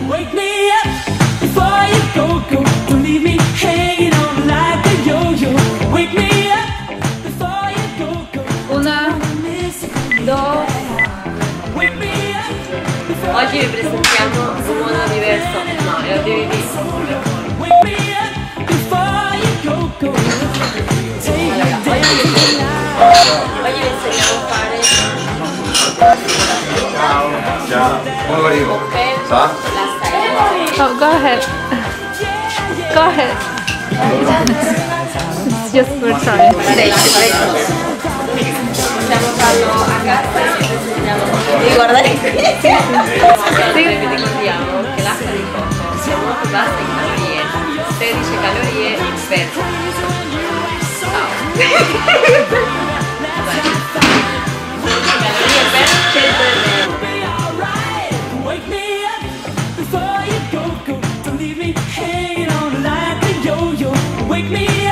Wake me up before you go, go. Don't leave me hanging on like a yo-yo. Wake me up before you go, go. Una, dos. Oggi vi presentiamo un modo diverso. No, lo devi dire. Oggi vi insegniamo a fare. Ciao, come arrivo? Sa? Oh, go ahead. Go ahead. It's just for trying. Possiamo farlo a casa e devi guardare qui. Vi ricordiamo che l'acqua di cocco è molto bassa in calorie, 16 calorie per ciao. 100 Wake me